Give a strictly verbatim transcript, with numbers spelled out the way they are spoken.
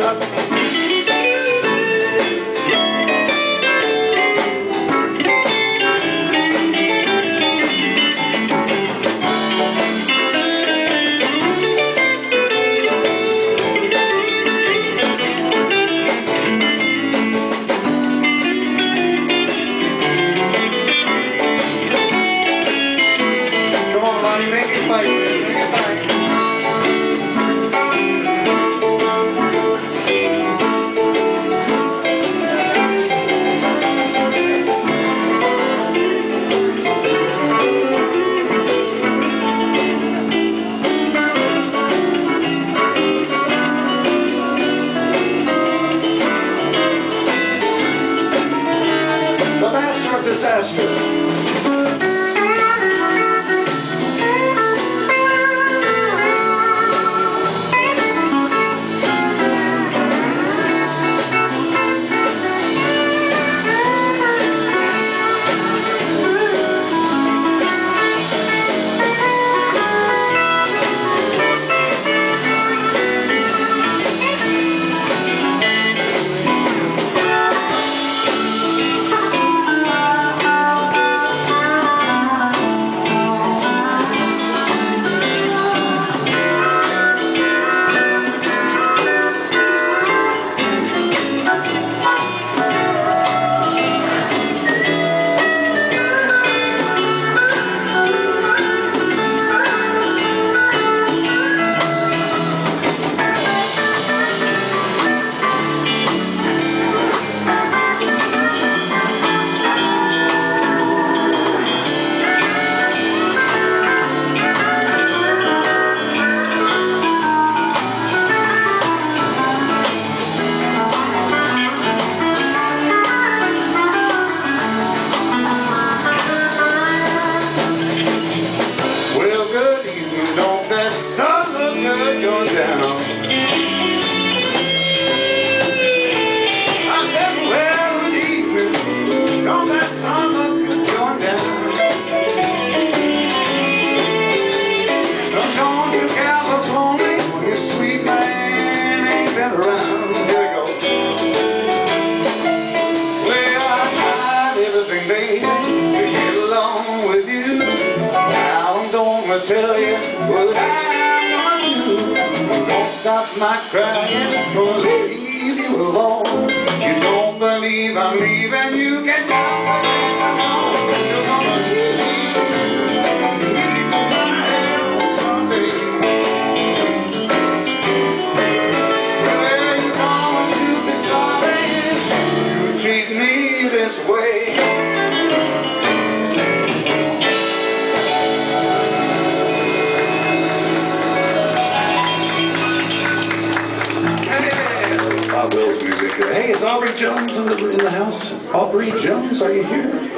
Disaster. Sun look good going down. I said, well, good evening. Don't that sun look good going down? Don't you California, your sweet man ain't been around. Here we go. Well, I tried everything, baby, to get along with you. Now I'm gonna tell you what I stop my crying, gonna leave you alone. You don't believe I'm leaving, you can count the days I'm gone. You're gonna leave me, leave my help someday. Well, you're going to be sorry you treat me this way. Hey, is Aubrey Jones in the, in the house? Aubrey Jones, are you here?